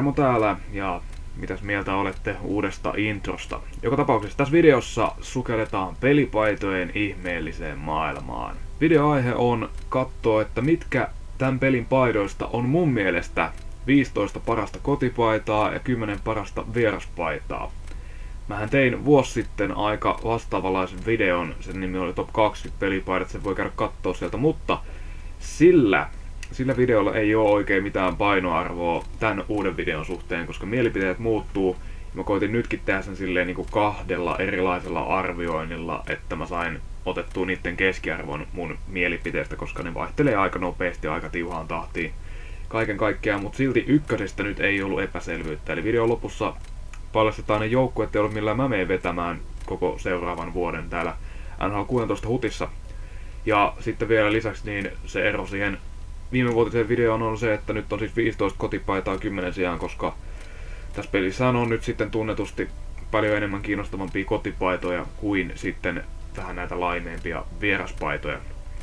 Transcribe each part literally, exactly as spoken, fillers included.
Remo täällä, ja mitäs mieltä olette uudesta introsta? Joka tapauksessa tässä videossa sukelletaan pelipaitojen ihmeelliseen maailmaan. Videoaihe on katsoa, että mitkä tämän pelin paidoista on mun mielestä viisitoista parasta kotipaitaa ja kymmenen parasta vieraspaitaa. Mähän tein vuosi sitten aika vastaavanlaisen videon, sen nimi oli Top kaksikymmentä pelipaidat, sen voi käydä kattoo sieltä, mutta sillä, sillä videolla ei ole oikein mitään painoarvoa tämän uuden videon suhteen, koska mielipiteet muuttuu. Mä koitin nytkin tehdä sen silleen niin kuin kahdella erilaisella arvioinnilla, että mä sain otettua niiden keskiarvon mun mielipiteestä, koska ne vaihtelee aika nopeasti ja aika tiuhaan tahtiin kaiken kaikkiaan, mutta silti ykkösestä nyt ei ollut epäselvyyttä. Eli videon lopussa paljastetaan ne joukkueet, joilla millä mä menen vetämään koko seuraavan vuoden täällä N H L kuusitoista hutissa. Ja sitten vielä lisäksi niin se ero siihen viime vuotiseen videoon on se, että nyt on siis viisitoista kotipaitaa kymmenen sijaan, koska tässä pelissä on nyt sitten tunnetusti paljon enemmän kiinnostavampia kotipaitoja kuin sitten vähän näitä laimeempia vieraspaitoja.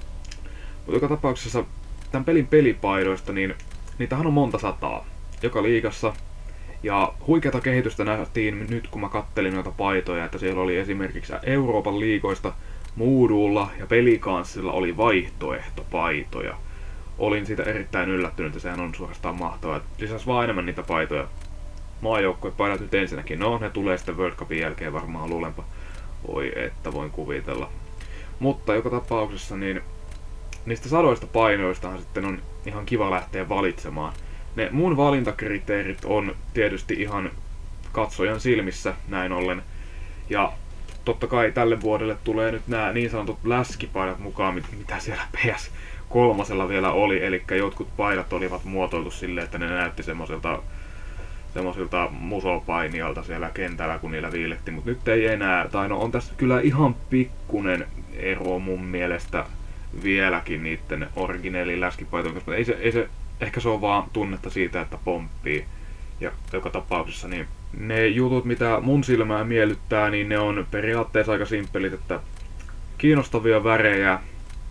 Mutta joka tapauksessa tämän pelin pelipaidoista, niin niitähän on monta sataa joka liigassa. Ja huikeata kehitystä nähtiin nyt, kun mä kattelin noita paitoja, että siellä oli esimerkiksi Euroopan liigoista Moodulla ja Pelicansilla oli vaihtoehtopaitoja. Olin siitä erittäin yllättynyt ja sehän on suorastaan mahtavaa. Lisäksi vaan enemmän niitä paitoja. Maajoukkuepaidat nyt ensinnäkin, no ne tulee sitten World Cupin jälkeen varmaan luulenpa. Voi että voin kuvitella. Mutta joka tapauksessa niin niistä sadoista painoistahan sitten on ihan kiva lähteä valitsemaan. Ne mun valintakriteerit on tietysti ihan katsojan silmissä näin ollen. Ja totta kai tälle vuodelle tulee nyt nämä niin sanotut läskipaidat mukaan, mitä siellä P S kolme vielä oli. Eli jotkut paidat olivat muotoiltu silleen, että ne näytti semmoisilta semmoisilta musopainijalta siellä kentällä, kun niillä viiletti. Mutta nyt ei enää, tai no on tässä kyllä ihan pikkunen ero mun mielestä vieläkin niiden originaalin läskipaitojen, koska ei se, ei se ehkä se on vaan tunnetta siitä, että pomppii. Ja joka tapauksessa niin ne jutut, mitä mun silmää miellyttää, niin ne on periaatteessa aika simppelit, että kiinnostavia värejä,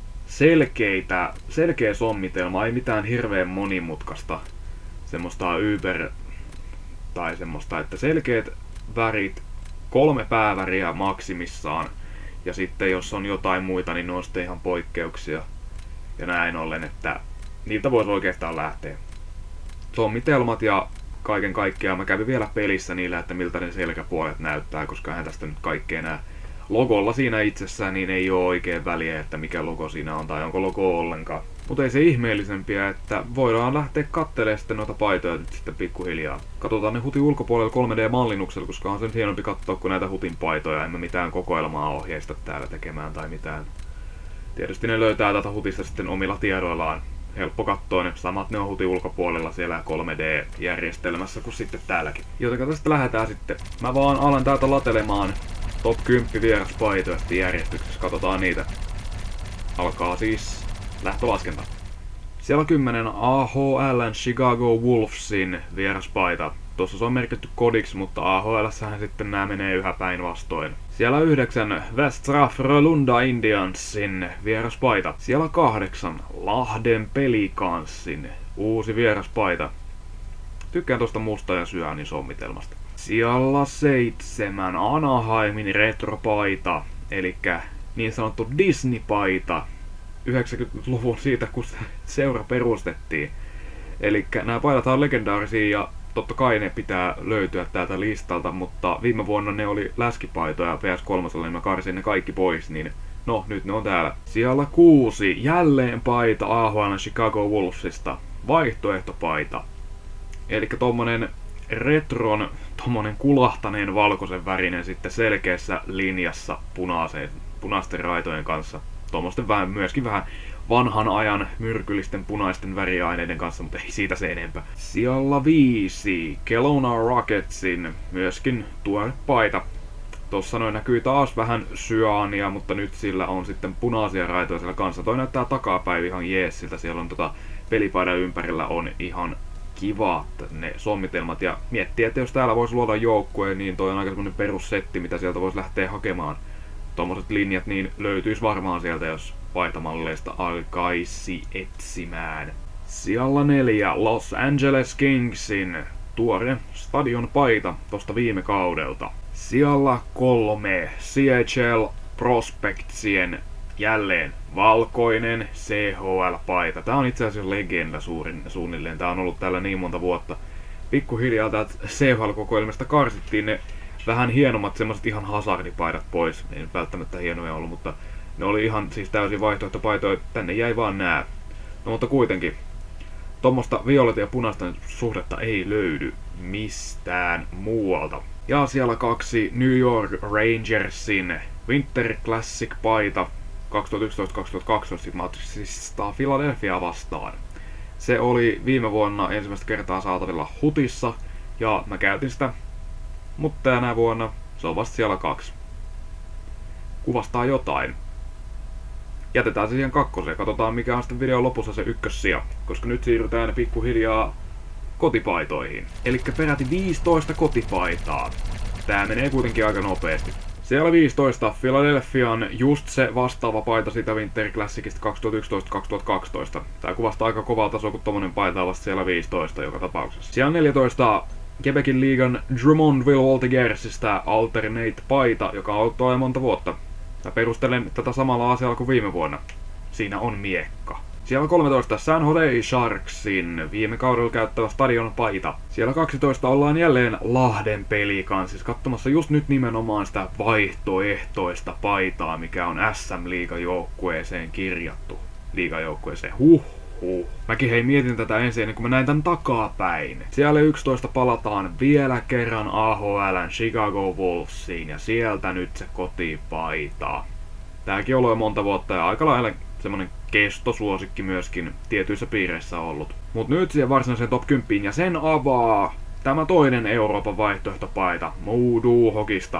selkeitä, selkeä sommitelma, ei mitään hirveän monimutkaista, semmoista Uber tai semmoista, että selkeät värit, kolme pääväriä maksimissaan, ja sitten jos on jotain muita, niin ne on sitten ihan poikkeuksia. Ja näin ollen, että niiltä voisi oikeastaan lähteä. Sommitelmat ja kaiken kaikkiaan. Mä kävin vielä pelissä niillä, että miltä ne selkäpuolet näyttää, koska eihän tästä nyt kaikkea enää logolla siinä itsessään, niin ei ole oikein väliä, että mikä logo siinä on tai onko logo ollenkaan. Mutta ei se ihmeellisempiä, että voidaan lähteä kattelemaan sitten noita paitoja nyt sitten pikkuhiljaa. Katsotaan ne hutin ulkopuolella kolme D-mallinnuksella, koska on se nyt hienompi katsoa kuin näitä hutin paitoja. En mä mitään kokoelmaa ohjeista täällä tekemään tai mitään. Tietysti ne löytää tätä hutista sitten omilla tiedoillaan. Helppo katsoa, ne samat ne on hutin ulkopuolella siellä kolme D-järjestelmässä kuin sitten täälläkin. Joten tästä lähdetään sitten. Mä vaan alan täältä latelemaan top kymmenen vieraspaitoja sitten järjestyksessä. Katsotaan niitä. Alkaa siis lähtölaskenta. Siellä on kymmenen A H L:n Chicago Wolvesin vieraspaita. Tuossa se on merkitty kodiksi, mutta A H L:ssähän sitten nämä menee yhä päinvastoin. Siellä on yhdeksän Västra Frölunda Indiansin vieraspaita. Siellä kahdeksan Lahden Pelicansin uusi vieraspaita. Tykkään tosta musta ja syönin sommitelmasta. Siellä seitsemän Anaheimin retropaita, eli niin sanottu Disney-paita. yhdeksänkymmentäluvun siitä, kun seura perustettiin. Eli nämä paidat on legendaarisia ja totta kai ne pitää löytyä täältä listalta, mutta viime vuonna ne oli läskipaitoja P S kolme, niin mä karsin ne kaikki pois, niin no, nyt ne on täällä. Siellä kuusi, jälleen paita A H L:n Chicago Wolvesista, vaihtoehtopaita. Eli tommonen retron, tommonen kulahtaneen valkoisen värinen sitten selkeässä linjassa punaisen, punaisten raitojen kanssa. Tuommoisten vähän, myöskin vähän vanhan ajan myrkyllisten punaisten väriaineiden kanssa, mutta ei siitä se enempää. Siellä viisi Kelowna Rocketsin myöskin tuore paita. Tossa noin näkyy taas vähän syaania, mutta nyt sillä on sitten punaisia raitoja siellä kanssa. Toi näyttää takapäin ihan jees, siltä siellä on tota pelipaidan ympärillä on ihan kiva ne sommitelmat. Ja miettii, että jos täällä voisi luoda joukkueen, niin toi on aika semmonen perussetti, mitä sieltä voisi lähteä hakemaan. Tuommoiset linjat niin löytyisi varmaan sielta, jos paitamalleista alkaisi etsimään. Siellä neljä Los Angeles Kingsin tuore stadion paita tosta viime kaudelta. Siellä kolme C H L Prospectsien jälleen valkoinen C H L-paita. Tää on itse asiassa legenda suurin, suunnilleen. Tää on ollut täällä niin monta vuotta. Pikkuhiljaa täältä C H L-kokoelmasta karsittiin ne vähän hienommat semmoset ihan hazardipaidat pois. Ei nyt välttämättä hienoja ollut, mutta ne oli ihan siis täysin vaihtoehtopaitoja. Tänne jäi vaan nää. No mutta kuitenkin. Tommosta violetin ja punaista suhdetta ei löydy mistään muualta. Ja siellä kaksi New York Rangersin Winter Classic-paita kaksituhattayksitoista kaksituhattakaksitoista Matrixista Philadelphia vastaan. Se oli viime vuonna ensimmäistä kertaa saatavilla Hutissa ja mä käytin sitä, mutta tänä vuonna se on vasta siellä kaksi. Kuvastaa jotain. Jätetään se siihen kakkoseen, katsotaan mikä on sitten videon lopussa se ykkössija, koska nyt siirrytään pikkuhiljaa kotipaitoihin. Elikkä peräti viisitoista kotipaitaa. Tää menee kuitenkin aika nopeasti. Siellä viisitoista Philadelphian just se vastaava paita sitä Winter Classicista kaksituhattayksitoista kaksituhattakaksitoista. Tää kuvastaa aika kovaa tasoa, kun tommonen paita on vasta siellä viisitoista joka tapauksessa. Siellä neljätoista Quebecin liigan Drummondville Voltigersista Alternate-paita, joka on ollut jo monta vuotta. Mä perustelen tätä samalla asialla kuin viime vuonna. Siinä on miekka. Siellä kolmetoista San Jose Sharksin viime kaudella käyttävä stadion paita. Siellä kaksitoista ollaan jälleen Lahden Pelicansissa katsomassa just nyt nimenomaan sitä vaihtoehtoista paitaa, mikä on S M-liigajoukkueeseen kirjattu. Liigajoukkueeseen. Huh huh. Mäkin hei mietin tätä ensin ennen kuin mä näin tän takapäin. Siellä yksitoista palataan vielä kerran A H L:n Chicago Wolvesiin ja sieltä nyt se kotipaita. Tääkin on ollut jo monta vuotta ja aika lailla semmonen kestosuosikki myöskin tietyissä piireissä ollut. Mut nyt siihen varsinaiseen top kymmenen ja sen avaa tämä toinen Euroopan vaihtoehtopaita Moodoo Hokista.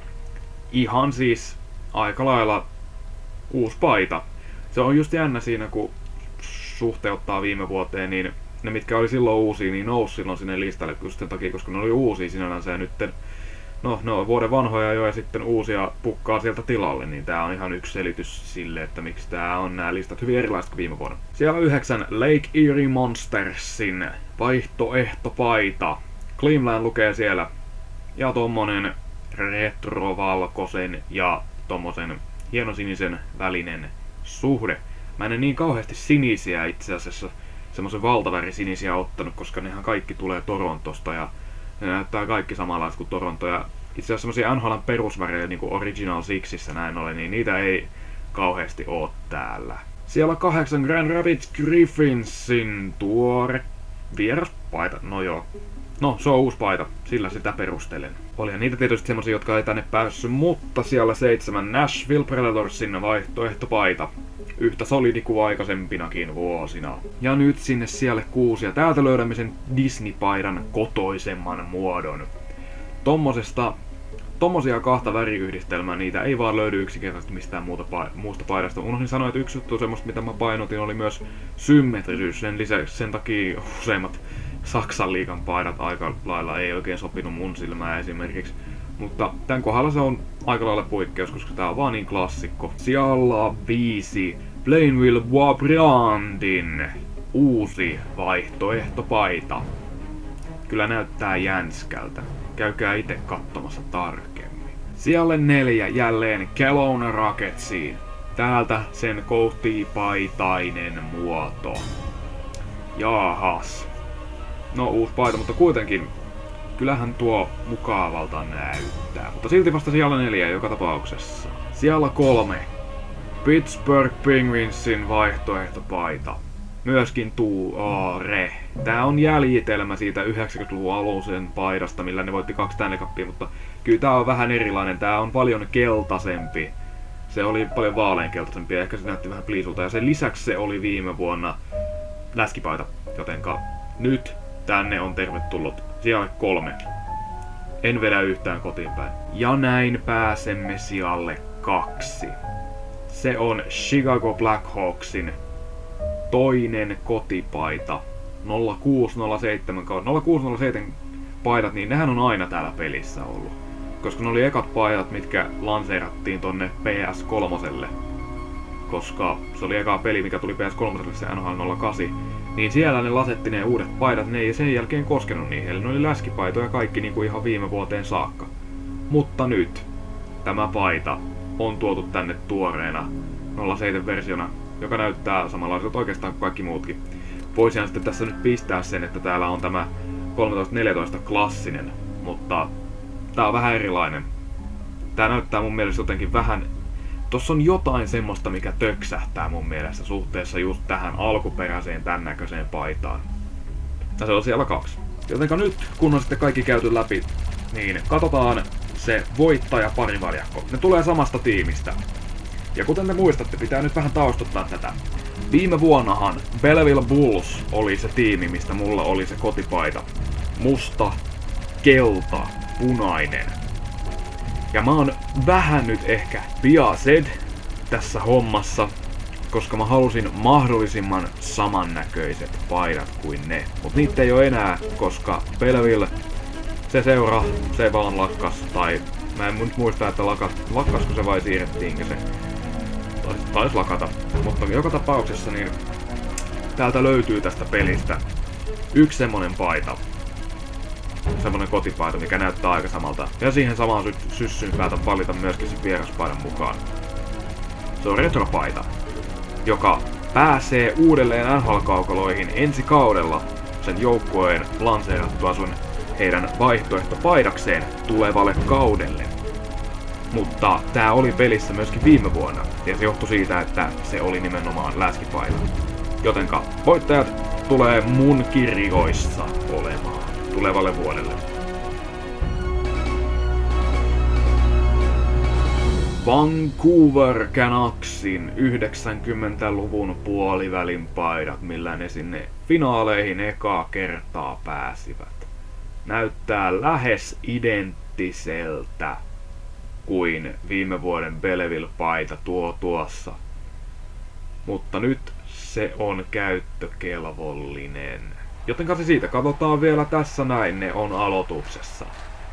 Ihan siis aika lailla uusi paita. Se on just jännä siinä kun suhteuttaa viime vuoteen, niin ne mitkä oli silloin uusia, niin nousi silloin sinne listalle just sen takia, koska ne oli uusia sinällänsä ja nytten no, ne on vuoden vanhoja jo ja sitten uusia pukkaa sieltä tilalle, niin tää on ihan yksi selitys sille, että miksi tää on nää listat hyvin erilaiset kuin viime vuonna. Siellä yhdeksän Lake Erie Monstersin vaihtoehtopaita. Cleveland lukee siellä. Ja tommonen retrovalkoisen ja tommosen hienosinisen välinen suhde. Mä en niin kauheasti sinisiä itse asiassa semmosen valtavärisinisiä ottanut, koska nehän kaikki tulee Torontosta ja ne näyttää kaikki samanlaiset kuin Toronto ja itse asiassa semmosia N H L:n perusvärejä niinku Original Sixissä näin ollen, niin niitä ei kauheasti oo täällä. Siellä kahdeksan Grand Rapids Griffinsin tuore vieraspaita, no joo. No, se on uusi paita, sillä sitä perustelen. Olihan niitä tietysti semmosia, jotka ei tänne päässyt, mutta siellä seitsemän Nashville Predatorsin vaihtoehtopaita. Yhtä solidi kuin aikaisempinakin vuosina. Ja nyt sinne siellä kuusi ja täältä löydämme sen Disney-paidan kotoisemman muodon. Tommosesta, tommosia kahta väriyhdistelmää, niitä ei vaan löydy yksinkertaisesti mistään muuta pa muusta paidasta. Unohdin sanoa, että yksi juttu semmoista mitä mä painotin oli myös symmetrisyys. Sen lisäksi sen takia useimmat Saksan liigan paidat aika lailla ei oikein sopinut mun silmään esimerkiksi. Mutta tän kohdalla se on aika lailla poikkeus, koska tää on vaan niin klassikko. Siellä viisi Plainville Brandin uusi vaihtoehtopaita. Kyllä näyttää jänskältä. Käykää itse katsomassa tarkemmin. Siellä neljä jälleen Kelowna Rocketsiin. Täältä sen kotipaitainen muoto. Jaahas. No uusi paita, mutta kuitenkin kyllähän tuo mukavalta näyttää. Mutta silti vasta siellä neljä joka tapauksessa. Siellä kolme. Pittsburgh Penguinsin vaihtoehtopaita. Myöskin tuore. Tää on jäljitelmä siitä yhdeksänkymmentäluvun alusen paidasta, millä ne voitti kaksi Stanley Cupia, mutta kyllä tää on vähän erilainen. Tää on paljon keltaisempi. Se oli paljon vaaleankeltaisempi ja ehkä se näytti vähän pliisulta. Ja sen lisäksi se oli viime vuonna läskipaita, jotenka nyt tänne on tervetullut. Siellä kolme. En vedä yhtään kotiin päin. Ja näin pääsemme sijalle kaksi. Se on Chicago Blackhawksin toinen kotipaita. nolla kuusi nolla seitsemän nolla kuusi nolla seitsemän paidat, niin nehän on aina täällä pelissä ollut. Koska ne oli ekat paidat, mitkä lanseerattiin tonne P S kolme. koska se oli eka peli, mikä tuli P S kolme, se N H L nolla kahdeksan, niin siellä ne lasetti ne uudet paidat, ne ei sen jälkeen koskenut niihin, eli ne oli läskipaitoja kaikki niin kuin ihan viime vuoteen saakka. Mutta nyt tämä paita on tuotu tänne tuoreena nolla seitsemän versiona, joka näyttää samanlaiselta oikeastaan kuin kaikki muutkin. Voisin sitten tässä nyt pistää sen, että täällä on tämä kolmetoista neljätoista klassinen, mutta tää on vähän erilainen. Tää näyttää mun mielestä jotenkin vähän... Tossa on jotain semmoista, mikä töksähtää mun mielestä suhteessa just tähän alkuperäiseen tän näköiseen paitaan. Ja se on siellä kaksi. Jotenka nyt, kun on sitten kaikki käyty läpi, niin katsotaan se voittaja parivaljakko. Ne tulee samasta tiimistä. Ja kuten te muistatte, pitää nyt vähän taustottaa tätä. Viime vuonnahan Belleville Bulls oli se tiimi, mistä mulla oli se kotipaita. Musta, kelta, punainen. Ja mä oon vähän nyt ehkä biased tässä hommassa, koska mä halusin mahdollisimman samannäköiset paidat kuin ne. Mut niitä ei oo enää, koska Belleville, se seura, se vaan lakkas. Tai mä en nyt muista, että lakas, lakkasko se vai siirrettiinkö se. Tais, tais lakata. Mutta joka tapauksessa niin täältä löytyy tästä pelistä yksi semmonen paita. Semmonen kotipaita, mikä näyttää aika samalta. Ja siihen samaan sy syssyyn päätän valita myöskin sen vieraspaidan mukaan. Se on retropaita, joka pääsee uudelleen N H L-kaukaloihin ensi kaudella sen joukkueen lanseerattua sun heidän vaihtoehtopaidakseen tulevalle kaudelle. Mutta tää oli pelissä myöskin viime vuonna, ja se johtui siitä, että se oli nimenomaan läskipaita. Jotenka voittajat tulee mun kirjoissa olemaan tulevalle vuodelle. Vancouver Canucksin yhdeksänkymmentäluvun puolivälin paidat, millä ne sinne finaaleihin ekaa kertaa pääsivät. Näyttää lähes identtiseltä kuin viime vuoden Belleville-paita tuo tuossa. Mutta nyt se on käyttökelvollinen. Jotenka se siitä katsotaan vielä tässä näin, ne on aloituksessa.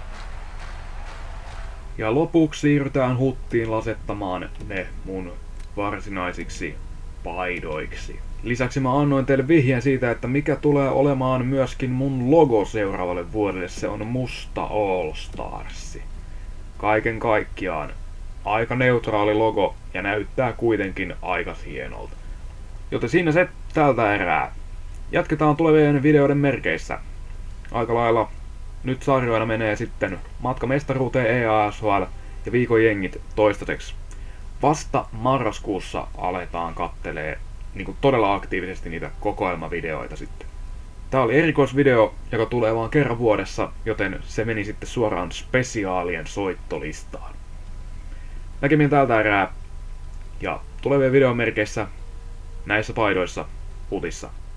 Ja lopuksi siirrytään huttiin lasettamaan ne mun varsinaisiksi paidoiksi. Lisäksi mä annoin teille vihjeen siitä, että mikä tulee olemaan myöskin mun logo seuraavalle vuodelle. Se on musta All Stars. Kaiken kaikkiaan aika neutraali logo ja näyttää kuitenkin aika hienolta. Joten siinä se tältä erää. Jatketaan tulevien videoiden merkeissä. Aika lailla nyt sarjoina menee sitten matka mestaruuteen E A S H L ja viikon jengit toistaiseksi. Vasta marraskuussa aletaan kattelee niin kuin todella aktiivisesti niitä kokoelmavideoita sitten. Tää oli erikoisvideo, joka tulee vaan kerran vuodessa, joten se meni sitten suoraan spesiaalien soittolistaan. Näkemiin tältä erää ja tulevien videomerkeissä näissä paidoissa hutissa.